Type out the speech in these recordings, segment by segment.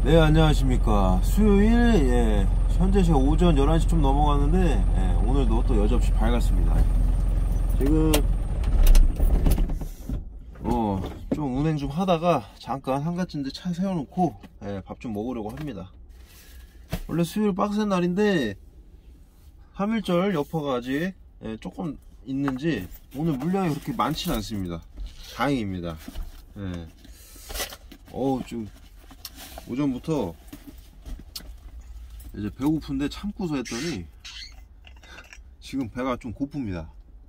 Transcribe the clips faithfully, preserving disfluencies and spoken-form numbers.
네, 안녕하십니까. 수요일, 예, 현재 시간 오전 열한 시 좀 넘어가는데, 예, 오늘도 또 여지없이 밝았습니다. 지금, 어, 좀 운행 좀 하다가, 잠깐 한가쯤 데 차 세워놓고, 예, 밥 좀 먹으려고 합니다. 원래 수요일 빡센 날인데, 삼 일절 여파가 아직, 예, 조금 있는지, 오늘 물량이 그렇게 많지는 않습니다. 다행입니다. 예. 어우, 좀, 오전부터 이제 배고픈데 참고서 했더니 지금 배가 좀 고픕니다.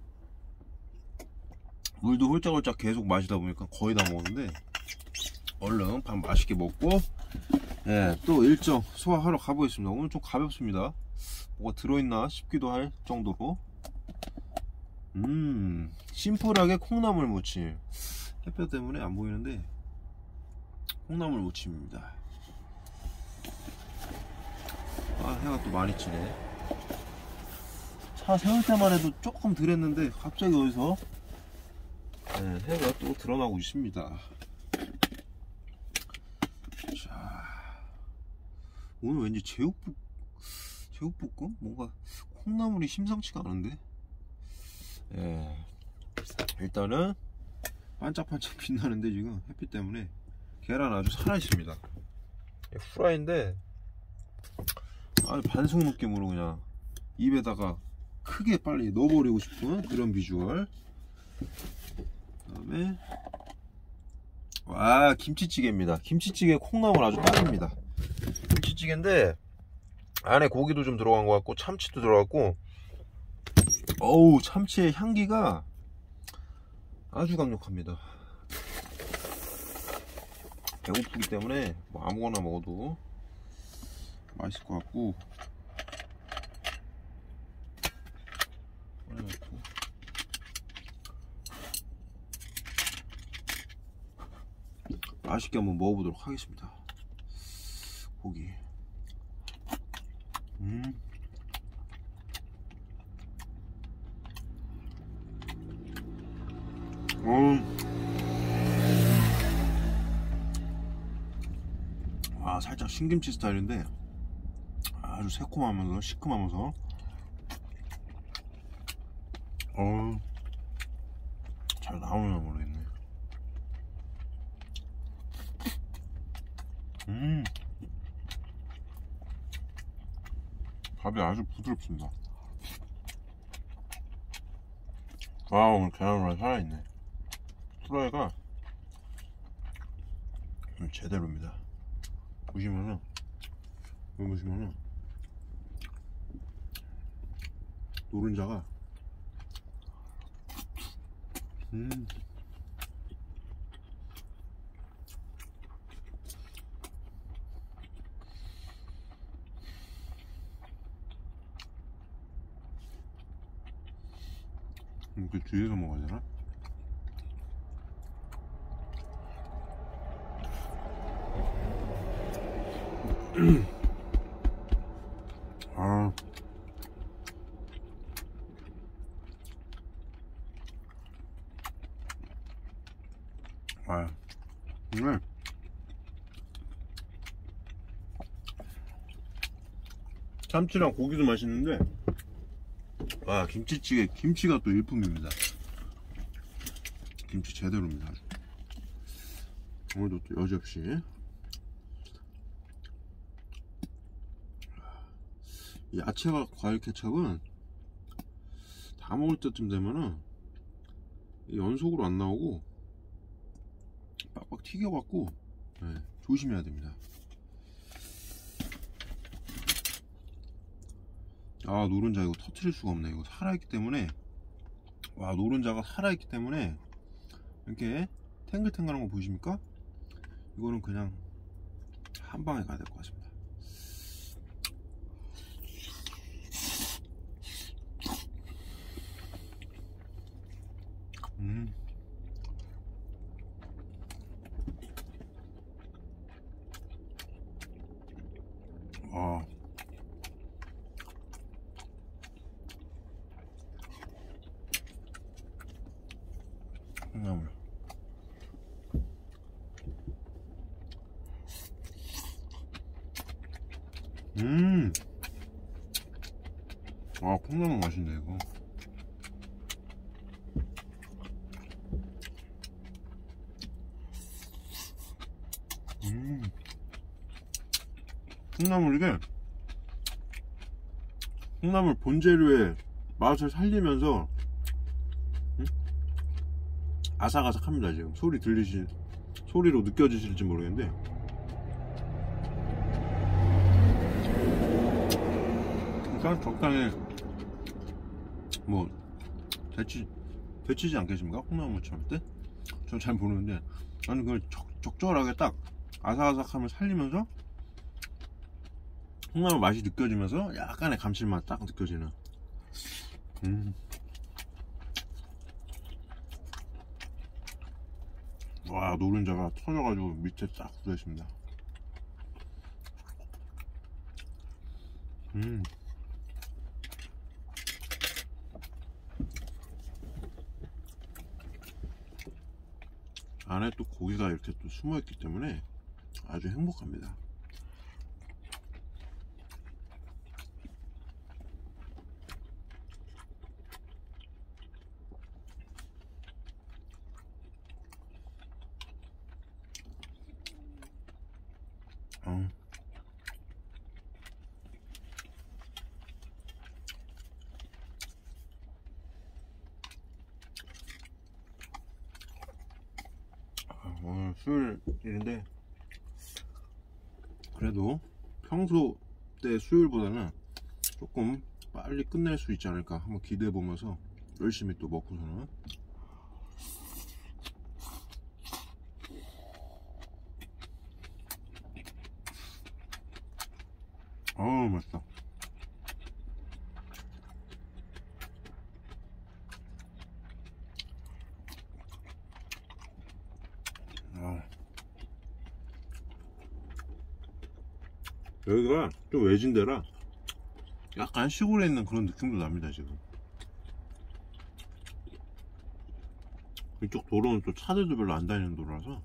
물도 홀짝홀짝 계속 마시다 보니까 거의 다 먹었는데 얼른 밥 맛있게 먹고, 예, 또 일정 소화하러 가보겠습니다. 오늘 좀 가볍습니다. 뭐가 들어있나 싶기도 할 정도로 음 심플하게 콩나물 무침, 햇볕 때문에 안 보이는데 콩나물 무침입니다. 아, 해가 또 많이 치네. 차 세울 때만 해도 조금 덜 했는데 갑자기 어디서, 네, 해가 또 드러나고 있습니다. 자, 오늘 왠지 제육볶, 제육볶음? 뭔가 콩나물이 심상치가 않은데. 예, 일단은 반짝반짝 빛나는데 지금 햇빛 때문에 계란 아주 살아있습니다. 후라이인데 아, 반숙 느낌으로 그냥 입에다가 크게 빨리 넣어버리고 싶은 그런 비주얼. 그 다음에 와, 김치찌개입니다. 김치찌개 콩나물 아주 딱입니다. 김치찌개인데 안에 고기도 좀 들어간 것 같고 참치도 들어갔고, 어우, 참치의 향기가 아주 강력합니다. 배고프기 때문에 뭐 아무거나 먹어도 맛있을 것 같고, 맛있게 한번 먹어보도록 하겠습니다. 고기. 음. 음. 아, 살짝 신김치 스타일인데 아주 새콤하면서 시큼하면서, 어, 잘 나오나 모르겠네. 음, 밥이 아주 부드럽습니다. 와, 오늘 계란후라이 살아있네. 후라이가 제대로입니다. 보시면은, 여기 보시면은 노른자가, 음, 이렇게 뒤에서 먹어야 되나? 아, 아, 오늘 참치랑 고기도 맛있는데, 아, 김치찌개, 김치가 또 일품입니다. 김치 제대로입니다. 오늘도 또 여지없이 야채와 과일 케첩은 다 먹을 때쯤 되면은 연속으로 안 나오고 빡빡 튀겨갖고, 네, 조심해야 됩니다. 아, 노른자 이거 터트릴 수가 없네. 이거 살아있기 때문에, 와, 노른자가 살아있기 때문에 이렇게 탱글탱글한 거 보이십니까? 이거는 그냥 한 방에 가야 될 것 같습니다. 음. 아. 콩나물. 음. 아, 콩나물 맛있네 이거. 음. 콩나물 이게 콩나물 본재료의 맛을 살리면서 음? 아삭아삭합니다. 지금 소리 들리시 소리로 느껴지실지 모르겠는데 그러니까 적당히 뭐 데치 데치지 않겠습니까? 콩나물 무침 할 때? 전 잘 모르는데 나는 그걸 적, 적절하게 딱 아삭아삭함을 살리면서 콩나물 맛이 느껴지면서 약간의 감칠맛 딱 느껴지는. 음. 와, 노른자가 터져가지고 밑에 딱 굳어있습니다. 음. 안에 또 고기가 이렇게 또 숨어있기 때문에 아주 행복합니다. 어. 아, 오늘 수요일인데 그래도 평소 때 수요일보다는 조금 빨리 끝낼 수 있지 않을까 한번 기대해 보면서 열심히 또 먹고서는. 어우, 맛있다. 아. 여기가 좀 외진 데라 약간 시골에 있는 그런 느낌도 납니다. 지금 이쪽 도로는 또 차들도 별로 안 다니는 도로라서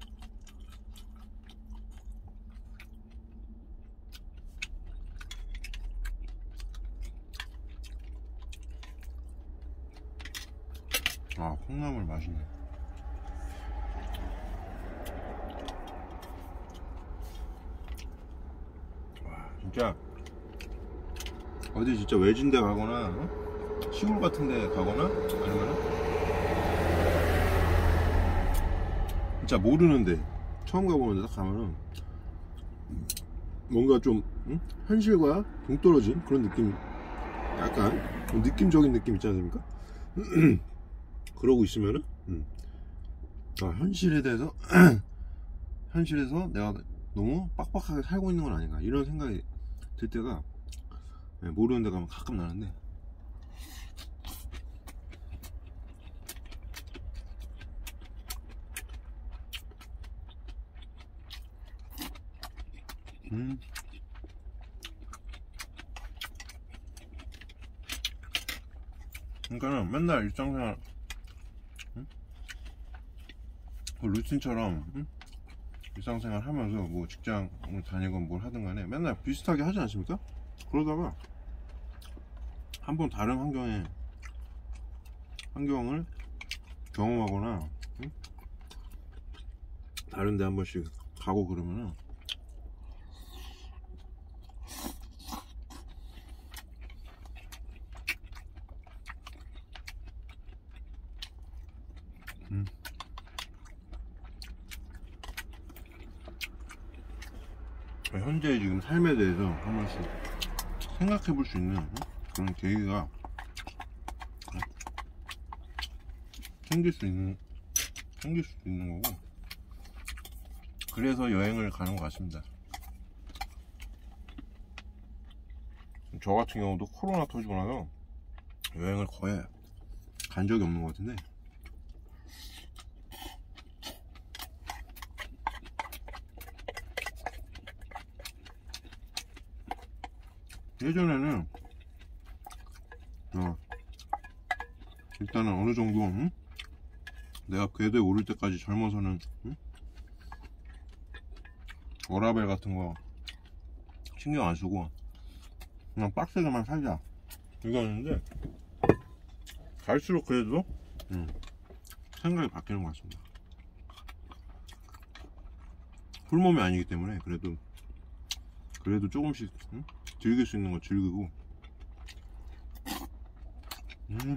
아, 콩나물 맛있네. 와, 진짜 어디 진짜 외진 데 가거나 어? 시골 같은 데 가거나 아니면 진짜 모르는데 처음 가보는 데 딱 가면은 뭔가 좀 응? 현실과 동떨어진 그런 느낌, 약간 느낌적인 느낌 있지 않습니까? 그러고 있으면은 음. 아, 현실에 대해서 현실에서 내가 너무 빡빡하게 살고 있는 건 아닌가 이런 생각이 들 때가 모르는 데 가면 가끔 나는데 음. 그러니까는 맨날 일상생활 응? 그 루틴처럼 응? 일상생활 하면서 뭐 직장을 다니건 뭘 하든 간에 맨날 비슷하게 하지 않습니까? 그러다가 한번 다른 환경에 환경을 경험하거나 응? 다른 데 한 번씩 가고 그러면은 음. 현재 지금 삶에 대해서 한 번씩 생각해 볼 수 있는 그런 계기가 생길 수 있는 생길 수도 있는 거고, 그래서 여행을 가는 것 같습니다. 저 같은 경우도 코로나 터지고 나서 여행을 거의 간 적이 없는 것 같은데 예전에는 어, 일단은 어느 정도 응? 내가 궤도에 오를 때까지 젊어서는 응? 워라밸 같은 거 신경 안 쓰고 그냥 빡세게만 살자 이거였는데 갈수록 그래도 음, 생각이 바뀌는 것 같습니다. 풀몸이 아니기 때문에 그래도 그래도 조금씩 응? 즐길 수 있는 거 즐기고 음.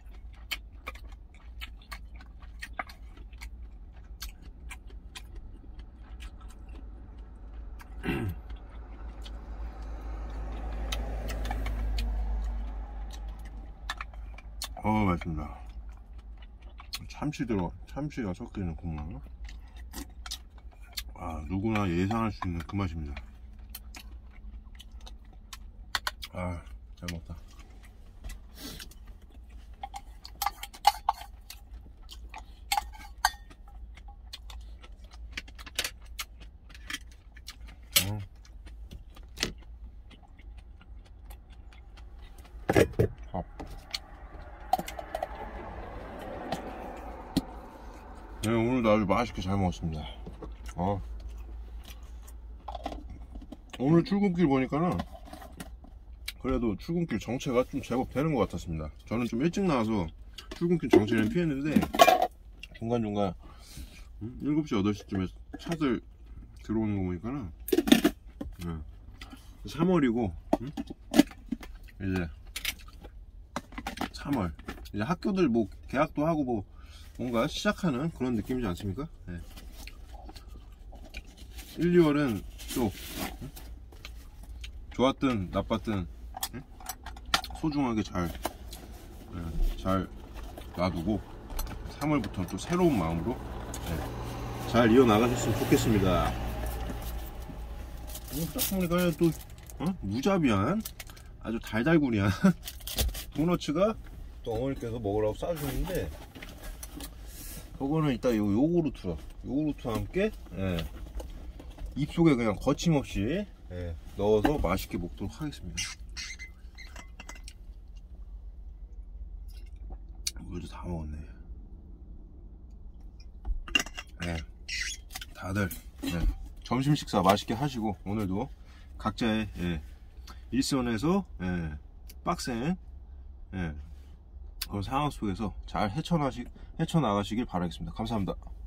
어 맛있습니다. 참치 들어 참치가 섞여있는 국물 아 누구나 예상할 수 있는 그 맛입니다. 아 잘 먹다. 어. 밥. 네, 오늘도 아주 맛있게 잘 먹었습니다. 어. 오늘 출근길 보니까는 그래도 출근길 정체가 좀 제법 되는 것 같았습니다. 저는 좀 일찍 나와서 출근길 정체는 피했는데 중간중간 일곱 시 여덟 시쯤에 차들 들어오는 거 보니까는 네. 삼월이고 응? 이제 삼월 이제 학교들 뭐 개학도 하고 뭐 뭔가 시작하는 그런 느낌이지 않습니까? 네. 일, 이월은 또 응? 좋았든 나빴든 응? 소중하게 잘, 네, 잘 놔두고 삼월부터는 또 새로운 마음으로 네, 잘 이어나가셨으면 좋겠습니다. 딱 보니까 또 어? 무자비한 아주 달달구리한 도너츠가 또 어머니께서 먹으라고 싸주셨는데 그거는 이따 요 요구르트 요구르트와 함께 예, 입속에 그냥 거침없이 예, 넣어서 맛있게 먹도록 하겠습니다. 물도 다 먹었네. 예, 다들 예, 점심 식사 맛있게 하시고 오늘도 각자의 예, 일선에서 예, 빡센 예, 그런 상황 속에서 잘 헤쳐나시, 헤쳐나가시길 바라겠습니다. 감사합니다.